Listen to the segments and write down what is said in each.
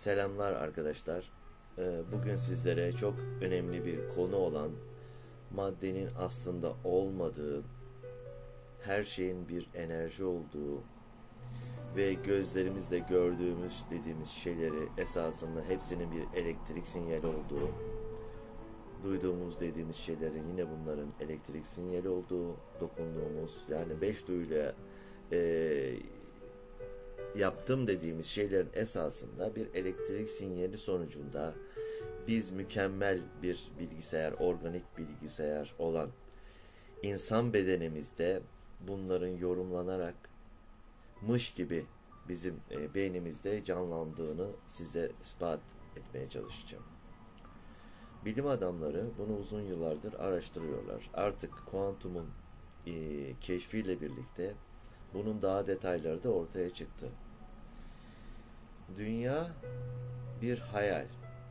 Selamlar arkadaşlar. Bugün sizlere çok önemli bir konu olan maddenin aslında olmadığı, her şeyin bir enerji olduğu ve gözlerimizle gördüğümüz dediğimiz şeyleri esasında hepsinin bir elektrik sinyali olduğu, duyduğumuz dediğimiz şeylerin yine bunların elektrik sinyali olduğu, dokunduğumuz yani beş duyuyla yaptım dediğimiz şeylerin esasında bir elektrik sinyali sonucunda biz mükemmel bir bilgisayar, organik bilgisayar olan insan bedenimizde bunların yorumlanarak mış gibi bizim beynimizde canlandığını size ispat etmeye çalışacağım. Bilim adamları bunu uzun yıllardır araştırıyorlar. Artık kuantumun keşfiyle birlikte bunun daha detayları da ortaya çıktı. Dünya bir hayal.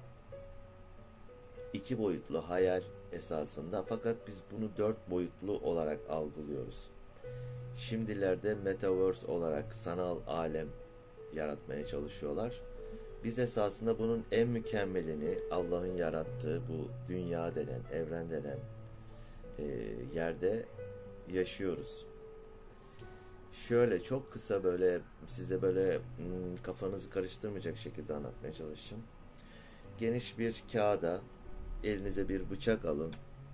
İki boyutlu hayal esasında, fakat biz bunu dört boyutlu olarak algılıyoruz. Şimdilerde metaverse olarak sanal alem yaratmaya çalışıyorlar. Biz esasında bunun en mükemmelini Allah'ın yarattığı bu dünya denen, evren denen yerde yaşıyoruz. Şöyle çok kısa böyle size böyle kafanızı karıştırmayacak şekilde anlatmaya çalışacağım. Geniş bir kağıda elinize bir bıçak alın.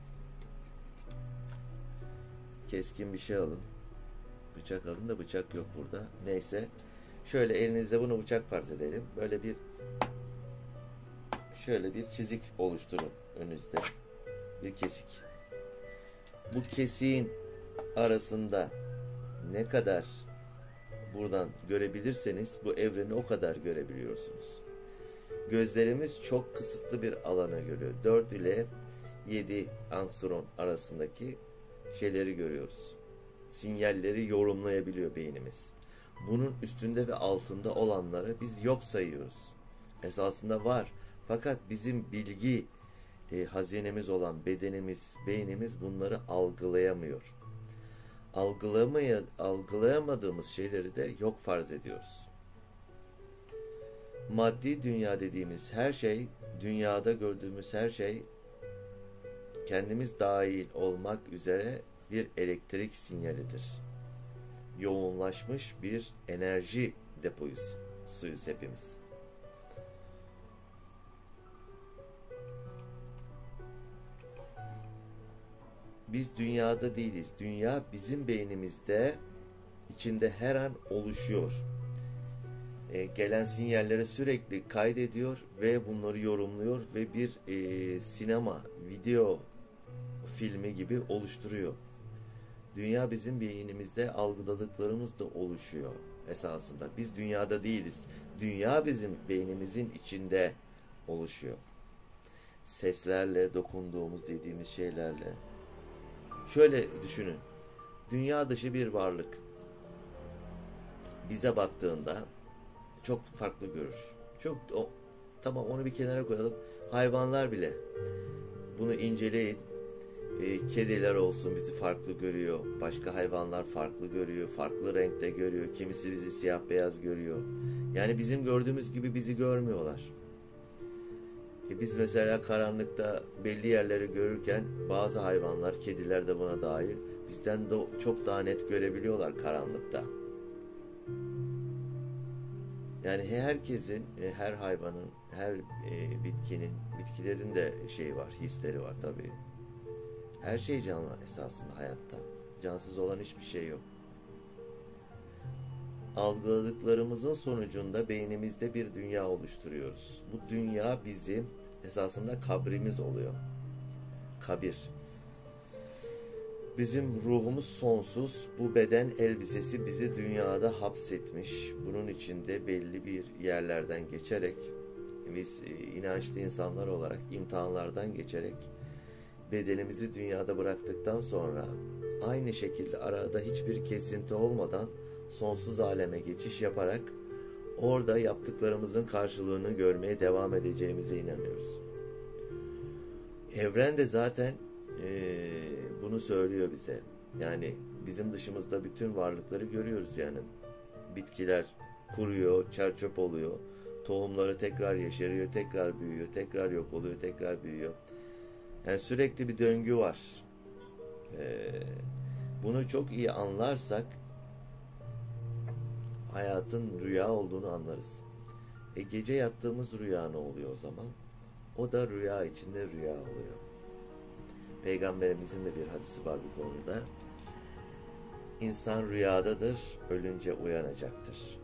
Keskin bir şey alın. Bıçak alın da bıçak yok burada. Neyse. Şöyle elinizde bunu bıçak farz edelim. Böyle bir şöyle bir çizik oluşturun önünüzde. Bir kesik. Bu kesiğin arasında ne kadar buradan görebilirseniz bu evreni o kadar görebiliyorsunuz. Gözlerimiz çok kısıtlı bir alana görüyor. 4 ile 7 angstrom arasındaki şeyleri görüyoruz. Sinyalleri yorumlayabiliyor beynimiz. Bunun üstünde ve altında olanları biz yok sayıyoruz. Esasında var. Fakat bizim bilgi hazinemiz olan bedenimiz, beynimiz bunları algılayamıyor. Algılayamadığımız şeyleri de yok farz ediyoruz. Maddi dünya dediğimiz her şey, dünyada gördüğümüz her şey kendimiz dahil olmak üzere bir elektrik sinyalidir. Yoğunlaşmış bir enerji deposuyuz hepimiz. Biz dünyada değiliz. Dünya bizim beynimizde, içinde her an oluşuyor. Gelen sinyalleri sürekli kaydediyor ve bunları yorumluyor ve bir sinema, video filmi gibi oluşturuyor. Dünya bizim beynimizde algıladıklarımız da oluşuyor esasında. Biz dünyada değiliz. Dünya bizim beynimizin içinde oluşuyor. Seslerle, dokunduğumuz dediğimiz şeylerle. Şöyle düşünün. Dünya dışı bir varlık bize baktığında çok farklı görür. Tamam, onu bir kenara koyalım. Hayvanlar bile bunu inceleyin. Kediler olsun bizi farklı görüyor. Başka hayvanlar farklı görüyor. Farklı renkte görüyor. Kimisi bizi siyah beyaz görüyor. Yani bizim gördüğümüz gibi bizi görmüyorlar. Biz mesela karanlıkta belli yerleri görürken bazı hayvanlar, kediler de buna dahil, bizden de çok daha net görebiliyorlar karanlıkta. Yani herkesin, her hayvanın, her bitkilerin de şeyi var, hisleri var tabii. Her şey canlı esasında hayatta. Cansız olan hiçbir şey yok. Algıladıklarımızın sonucunda beynimizde bir dünya oluşturuyoruz. Bu dünya bizim esasında kabrimiz oluyor. Kabir. Bizim ruhumuz sonsuz. Bu beden elbisesi bizi dünyada hapsetmiş. Bunun içinde belli bir yerlerden geçerek, biz inançlı insanlar olarak imtihanlardan geçerek bedenimizi dünyada bıraktıktan sonra aynı şekilde arada hiçbir kesinti olmadan sonsuz aleme geçiş yaparak orada yaptıklarımızın karşılığını görmeye devam edeceğimize inanıyoruz. Evren de zaten bunu söylüyor bize. Yani bizim dışımızda bütün varlıkları görüyoruz yani. Bitkiler kuruyor, çer çöp oluyor. tohumları tekrar yeşeriyor, tekrar büyüyor, tekrar yok oluyor, tekrar büyüyor. Yani sürekli bir döngü var. Bunu çok iyi anlarsak hayatın rüya olduğunu anlarız. Gece yattığımız rüya ne oluyor o zaman? O da rüya içinde rüya oluyor. Peygamberimizin de bir hadisi var bu konuda. İnsan rüyadadır, ölünce uyanacaktır.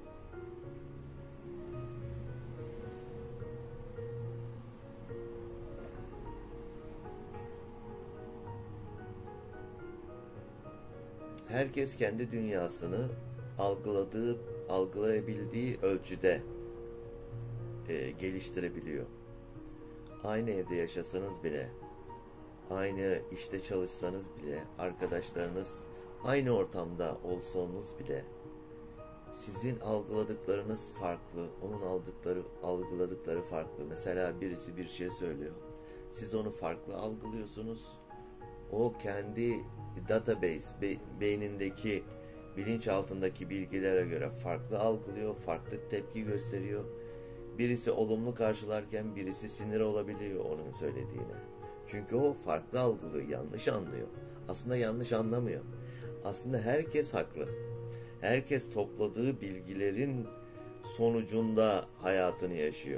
Herkes kendi dünyasını algılayabildiği ölçüde geliştirebiliyor. Aynı evde yaşasanız bile, aynı işte çalışsanız bile, arkadaşlarınız aynı ortamda olsanız bile sizin algıladıklarınız farklı, onun algıladıkları farklı. Mesela birisi bir şey söylüyor. Siz onu farklı algılıyorsunuz. O kendi database, beynindeki, bilinçaltındaki bilgilere göre farklı algılıyor, farklı tepki gösteriyor. Birisi olumlu karşılarken birisi sinir olabiliyor onun söylediğine. Çünkü o farklı algılıyor, yanlış anlıyor. Aslında yanlış anlamıyor. Aslında herkes haklı. Herkes topladığı bilgilerin sonucunda hayatını yaşıyor.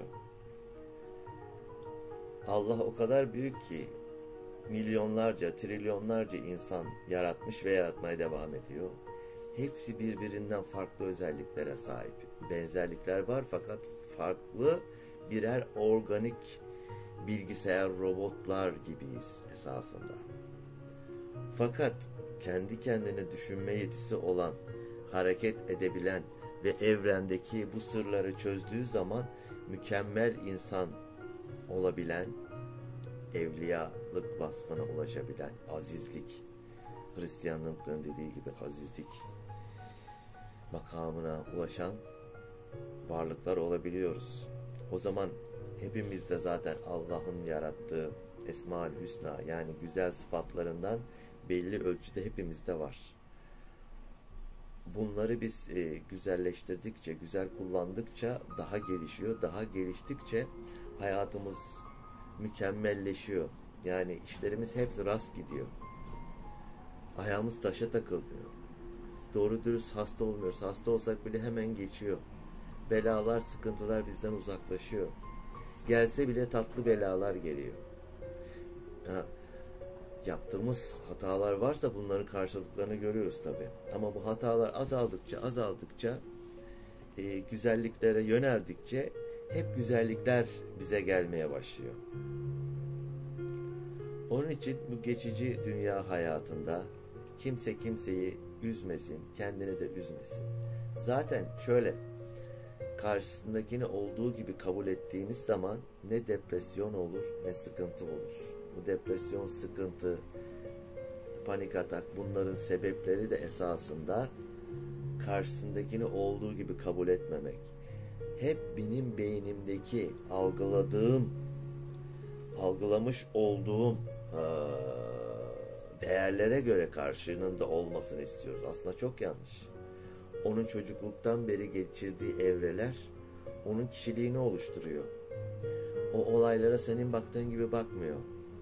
Allah o kadar büyük ki milyonlarca, trilyonlarca insan yaratmış ve yaratmaya devam ediyor. Hepsi birbirinden farklı özelliklere sahip. Benzerlikler var fakat farklı birer organik bilgisayar robotlar gibiyiz esasında. Fakat kendi kendine düşünme yetisi olan, hareket edebilen ve evrendeki bu sırları çözdüğü zaman mükemmel insan olabilen, evliyalık vasfına ulaşabilen, azizlik, Hristiyanlıkların dediği gibi azizlik makamına ulaşan varlıklar olabiliyoruz. O zaman hepimizde zaten Allah'ın yarattığı Esma-ül Hüsna, yani güzel sıfatlarından belli ölçüde hepimizde var. Bunları biz güzelleştirdikçe, güzel kullandıkça daha gelişiyor. Daha geliştikçe hayatımız mükemmelleşiyor. Yani işlerimiz hepsi rast gidiyor. Ayağımız taşa takılmıyor. Doğru dürüst hasta olmuyoruz. Hasta olsak bile hemen geçiyor. Belalar, sıkıntılar bizden uzaklaşıyor. Gelse bile tatlı belalar geliyor. Yaptığımız hatalar varsa bunların karşılıklarını görüyoruz tabii. Ama bu hatalar azaldıkça güzelliklere yöneldikçe hep güzellikler bize gelmeye başlıyor. Onun için bu geçici dünya hayatında kimse kimseyi üzmesin, kendini de üzmesin. Zaten şöyle, karşısındakini olduğu gibi kabul ettiğimiz zaman ne depresyon olur ne sıkıntı olur. Bu depresyon, sıkıntı, panik atak, bunların sebepleri de esasında karşısındakini olduğu gibi kabul etmemek. Hep benim beynimdeki algılamış olduğum değerlere göre karşılığında olmasını istiyoruz. Aslında çok yanlış. Onun çocukluktan beri geçirdiği evreler onun kişiliğini oluşturuyor. O olaylara senin baktığın gibi bakmıyor.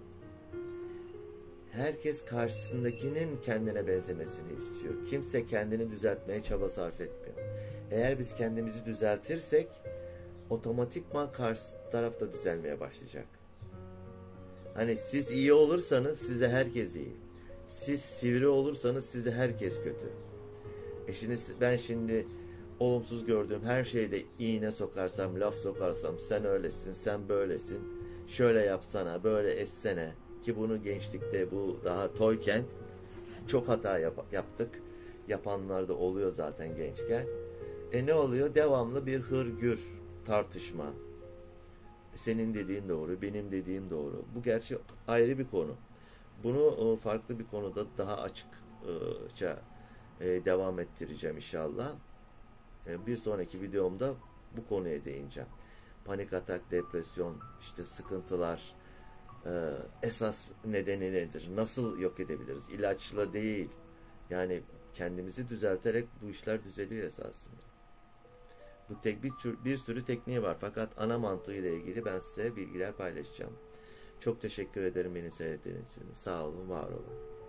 Herkes karşısındakinin kendine benzemesini istiyor. Kimse kendini düzeltmeye çaba sarf etmiyor. Eğer biz kendimizi düzeltirsek otomatikman karşı taraf da düzelmeye başlayacak. Hani siz iyi olursanız size herkes iyi. Siz sivri olursanız size herkes kötü. Ben şimdi olumsuz gördüğüm her şeyde iğne sokarsam, laf sokarsam, sen öylesin, sen böylesin, şöyle yapsana, böyle etsene, ki bunu gençlikte, bu daha toyken çok hata yaptık. Yapanlar da oluyor zaten gençken. Ne oluyor? Devamlı bir hırgür tartışma. Senin dediğin doğru, benim dediğim doğru. Bu gerçi ayrı bir konu. Bunu farklı bir konuda daha açıkça devam ettireceğim inşallah. Bir sonraki videomda bu konuya değineceğim. Panik atak, depresyon, işte sıkıntılar, esas nedeni nedir? Nasıl yok edebiliriz? İlaçla değil. Yani kendimizi düzelterek bu işler düzeliyor esasında. Bu bir sürü tekniği var. Fakat ana mantığıyla ilgili ben size bilgiler paylaşacağım. Çok teşekkür ederim beni seyrettiğiniz için. Sağ olun, var olun.